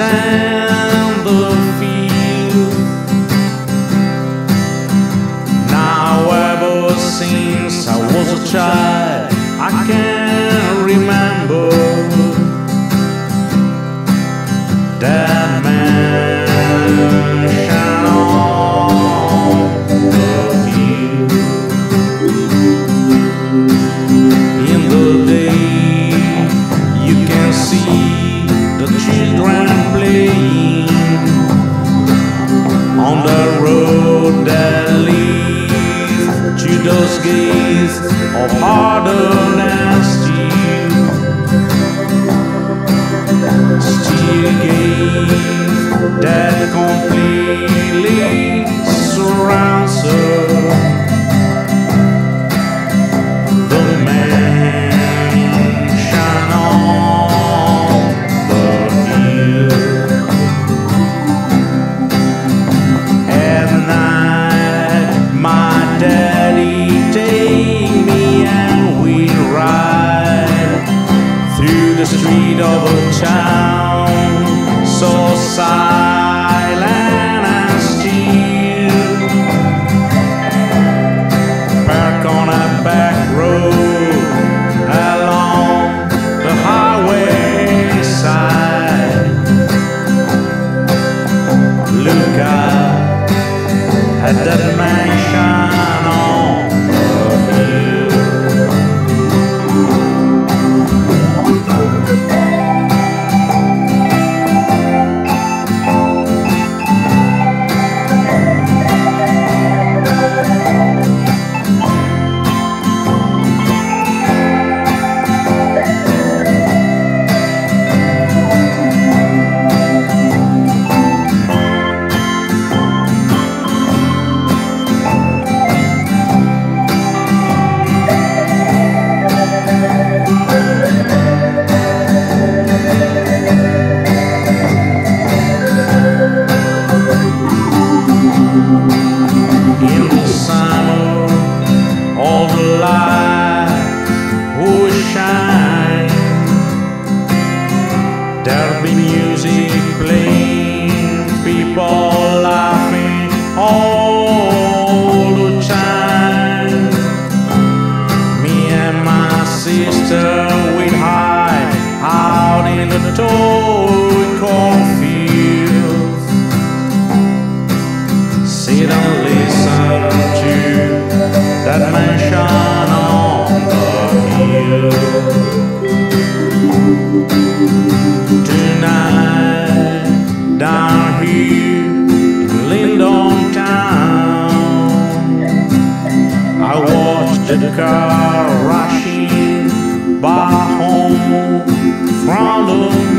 and the field. Now ever since I was a child, I can remember that mansion on the hill. In the day you can see the children playing on the road that leads to those gates of hardened and steel gates that completely surrounds her. The mansion on the hill. At night, my daddy take me and we ride through the street of a town so silent and still. Park on a back road along the highway side. Look out at that mansion on the hill. In the summer, all the light will shine. There'll be music playing, people laughing all the time. Me and my sister, we hide out in the toy cornfields. Sit and listen to that mansion on the hill. Tonight, down here in Lindon Town, I watched the car rushing by home from the